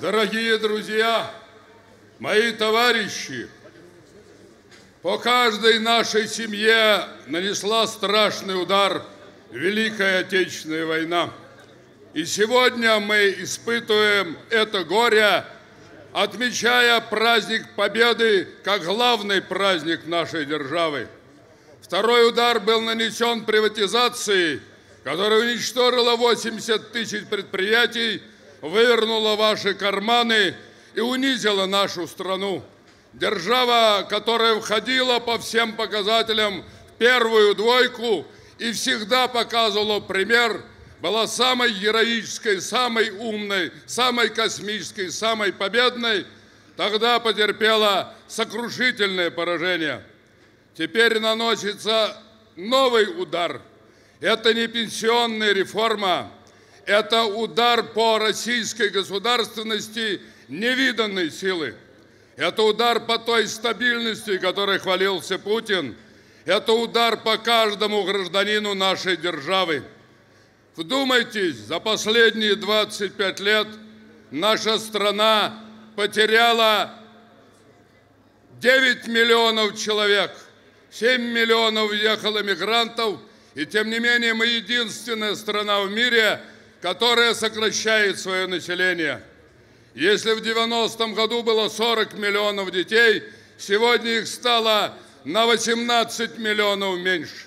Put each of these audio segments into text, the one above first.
Дорогие друзья, мои товарищи, по каждой нашей семье нанесла страшный удар Великая Отечественная война. И сегодня мы испытываем это горе, отмечая праздник Победы как главный праздник нашей державы. Второй удар был нанесен приватизацией, которая уничтожила 80 тысяч предприятий, вывернула ваши карманы и унизила нашу страну. Держава, которая входила по всем показателям в первую двойку и всегда показывала пример, была самой героической, самой умной, самой космической, самой победной, тогда потерпела сокрушительное поражение. Теперь наносится новый удар. Это не пенсионная реформа, это удар по российской государственности невиданной силы. Это удар по той стабильности, которой хвалился Путин. Это удар по каждому гражданину нашей державы. Вдумайтесь, за последние 25 лет наша страна потеряла 9 миллионов человек, 7 миллионов уехало мигрантов, и тем не менее мы единственная страна в мире, которая сокращает свое население. Если в 90-м году было 40 миллионов детей, сегодня их стало на 18 миллионов меньше.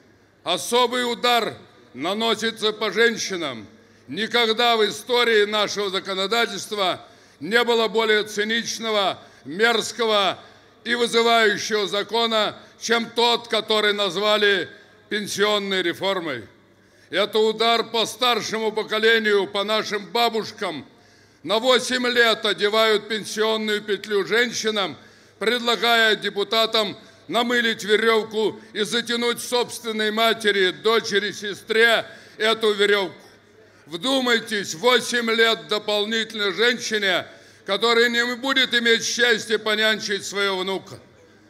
Особый удар наносится по женщинам. Никогда в истории нашего законодательства не было более циничного, мерзкого и вызывающего закона, чем тот, который назвали пенсионной реформой. Это удар по старшему поколению, по нашим бабушкам. На 8 лет одевают пенсионную петлю женщинам, предлагая депутатам намылить веревку и затянуть собственной матери, дочери, сестре эту веревку. Вдумайтесь, 8 лет дополнительно женщине, которая не будет иметь счастья понянчить своего внука.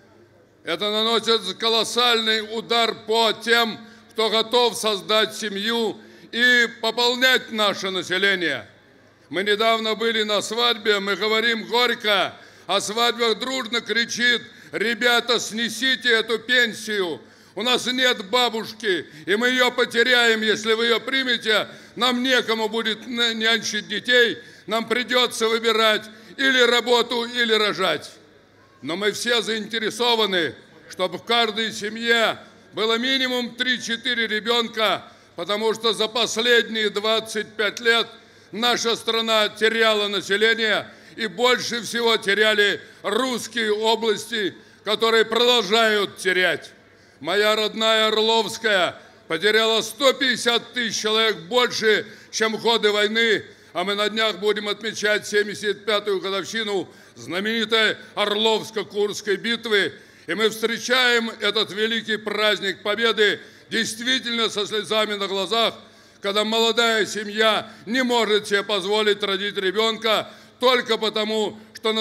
Это наносит колоссальный удар по тем, кто готов создать семью и пополнять наше население. Мы недавно были на свадьбе, мы говорим горько, о свадьбах дружно кричит: ребята, снесите эту пенсию, у нас нет бабушки, и мы ее потеряем, если вы ее примете, нам некому будет нянчить детей, нам придется выбирать или работу, или рожать. Но мы все заинтересованы, чтобы в каждой семье было минимум 3-4 ребенка, потому что за последние 25 лет наша страна теряла население, и больше всего теряли русские области, которые продолжают терять. Моя родная Орловская потеряла 150 тысяч человек больше, чем в годы войны, а мы на днях будем отмечать 75-ю годовщину знаменитой Орловско-Курской битвы, и мы встречаем этот великий праздник Победы действительно со слезами на глазах, когда молодая семья не может себе позволить родить ребенка только потому, что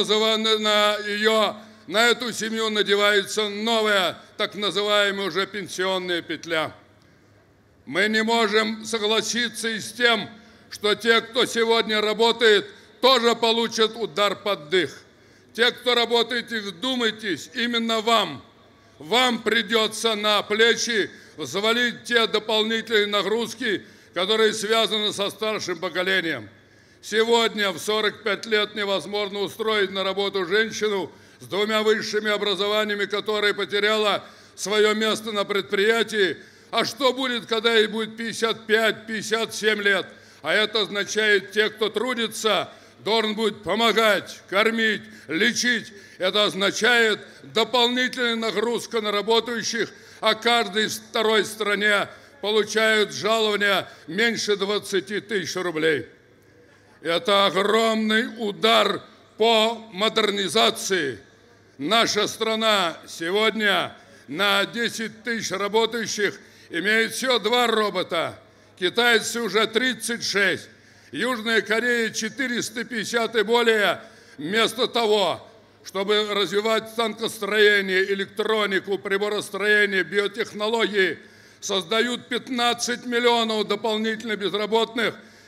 на эту семью надевается новая, так называемая уже пенсионная петля. Мы не можем согласиться и с тем, что те, кто сегодня работает, тоже получат удар под дых. Те, кто работает, вдумайтесь, именно вам придется на плечи взвалить те дополнительные нагрузки, которые связаны со старшим поколением. Сегодня в 45 лет невозможно устроить на работу женщину с 2 высшими образованиями, которая потеряла свое место на предприятии. А что будет, когда ей будет 55-57 лет? А это означает, те, кто трудится, должен будет помогать, кормить, лечить. Это означает дополнительная нагрузка на работающих, а каждый в второй стране получают жалования меньше 20 тысяч рублей. Это огромный удар по модернизации. Наша страна сегодня на 10 тысяч работающих имеет всего 2 робота. Китайцы уже 36, Южная Корея 450 и более. Вместо того, чтобы развивать танкостроение, электронику, приборостроение, биотехнологии, создают 15 миллионов дополнительно безработных,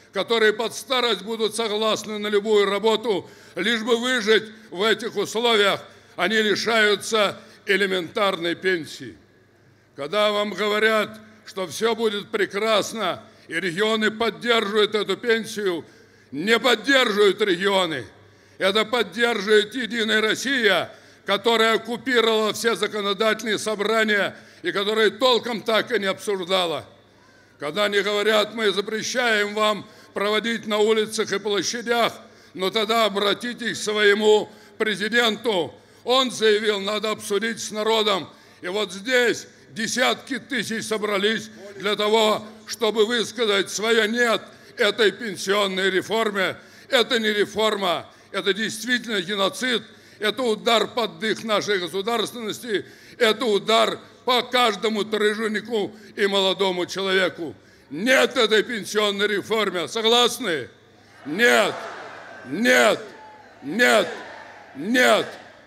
которые под старость будут согласны на любую работу, лишь бы выжить в этих условиях, они лишаются элементарной пенсии. Когда вам говорят, что все будет прекрасно, и регионы поддерживают эту пенсию, не поддерживают регионы. Это поддерживает «Единая Россия», которая оккупировала все законодательные собрания и которая толком так и не обсуждала. Когда они говорят, мы запрещаем вам проводить на улицах и площадях, но тогда обратитесь к своему президенту. Он заявил, надо обсудить с народом. И вот здесь десятки тысяч собрались для того, чтобы высказать свое «нет» этой пенсионной реформе. Это не реформа, это действительно геноцид, это удар под дых нашей государственности, это удар по каждому труженику и молодому человеку. Нет этой пенсионной реформе. Согласны? Нет, нет, нет, нет.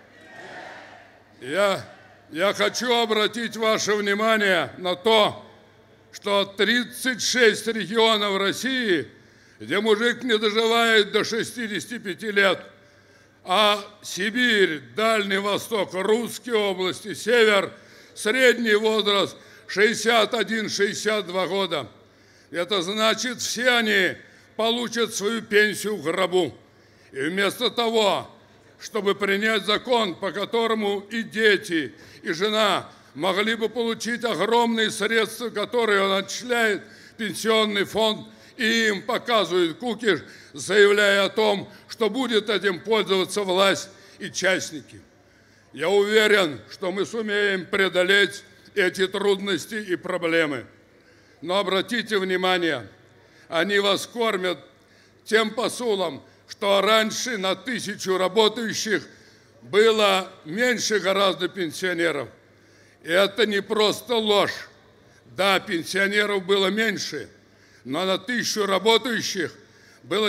Я хочу обратить ваше внимание на то, что 36 регионов России, где мужик не доживает до 65 лет, а Сибирь, Дальний Восток, Русские области, Север, средний возраст 61-62 года. Это значит, все они получат свою пенсию в гробу. И вместо того, чтобы принять закон, по которому и дети, и жена могли бы получить огромные средства, которые он отчисляет в пенсионный фонд, и им показывают кукиш, заявляя о том, что будет этим пользоваться власть и частники. Я уверен, что мы сумеем преодолеть эти трудности и проблемы. Но обратите внимание, они вас кормят тем посулом, что раньше на 1000 работающих было меньше гораздо пенсионеров. И это не просто ложь. Да, пенсионеров было меньше, но на 1000 работающих было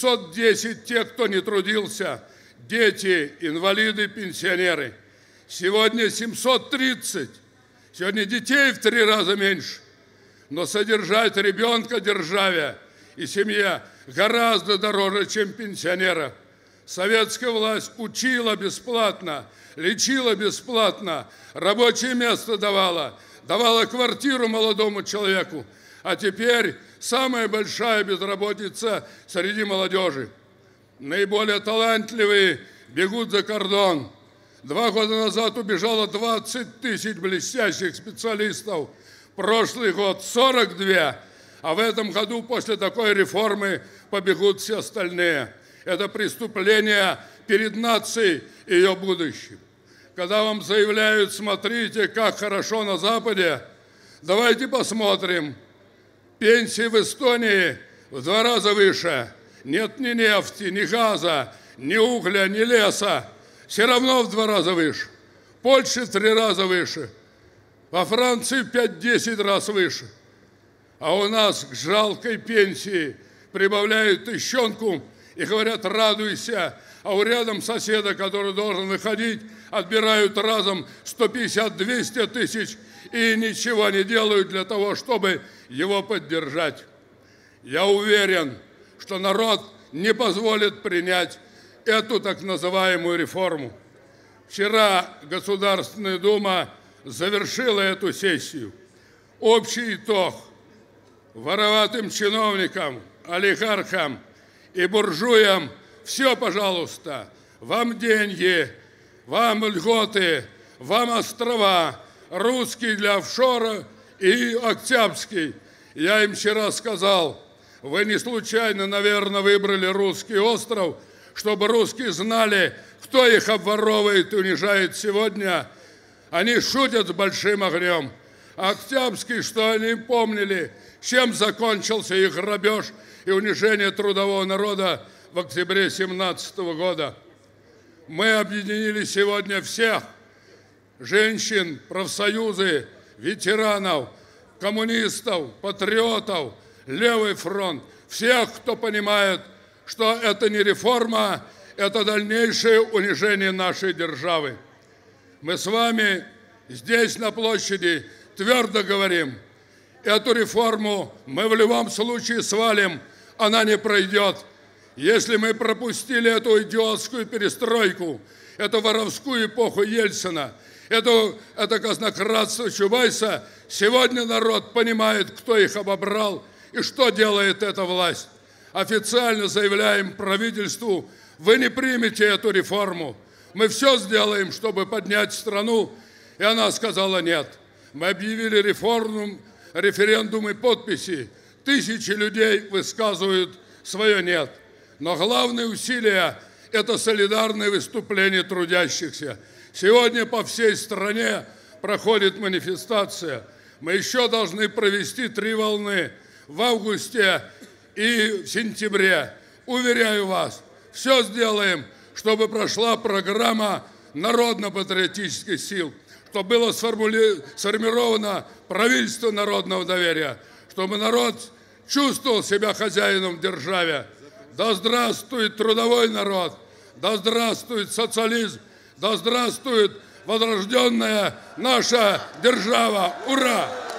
910 тех, кто не трудился, дети, инвалиды, пенсионеры. Сегодня 730. Сегодня детей в 3 раза меньше. Но содержать ребенка державе и семье гораздо дороже, чем пенсионера. Советская власть учила бесплатно, лечила бесплатно, рабочее место давала квартиру молодому человеку. А теперь самая большая безработица среди молодежи. Наиболее талантливые бегут за кордон. 2 года назад убежало 20 тысяч блестящих специалистов. Прошлый год 42, а в этом году после такой реформы побегут все остальные. Это преступление перед нацией и ее будущим. Когда вам заявляют, смотрите, как хорошо на Западе, давайте посмотрим. Пенсии в Эстонии в 2 раза выше. Нет ни нефти, ни газа, ни угля, ни леса. Все равно в 2 раза выше. В Польше в 3 раза выше. Во Франции в 5-10 раз выше. А у нас к жалкой пенсии прибавляют тыщенку и говорят, радуйся. А у рядом соседа, который должен выходить, отбирают разом 150-200 тысяч и ничего не делают для того, чтобы его поддержать. Я уверен, что народ не позволит принять эту так называемую реформу. Вчера Государственная Дума завершила эту сессию. Общий итог: вороватым чиновникам, олигархам и буржуям все, пожалуйста, вам деньги, вам льготы, вам острова, русский для офшора и Октябрьский. Я им вчера сказал, вы не случайно, наверное, выбрали русский остров, чтобы русские знали, кто их обворовывает и унижает сегодня. Они шутят с большим огнем. А Октябрьский, что они помнили, чем закончился их грабеж и унижение трудового народа в октябре 2017 года. Мы объединили сегодня всех – женщин, профсоюзы, ветеранов, коммунистов, патриотов, левый фронт, всех, кто понимает, что это не реформа, это дальнейшее унижение нашей державы. Мы с вами здесь, на площади, твердо говорим, эту реформу мы в любом случае свалим, она не пройдет. Если мы пропустили эту идиотскую перестройку, эту воровскую эпоху Ельцина, это казнократство Чубайса, сегодня народ понимает, кто их обобрал и что делает эта власть. Официально заявляем правительству: вы не примете эту реформу. Мы все сделаем, чтобы поднять страну. И она сказала нет. Мы объявили референдум и подписи. Тысячи людей высказывают свое нет. Но главное усилие – это солидарное выступление трудящихся. Сегодня по всей стране проходит манифестация. Мы еще должны провести 3 волны в августе и в сентябре. Уверяю вас, все сделаем, чтобы прошла программа народно-патриотических сил, чтобы было сформировано правительство народного доверия, чтобы народ чувствовал себя хозяином в державе. Да здравствует трудовой народ, да здравствует социализм, да здравствует возрожденная наша держава! Ура!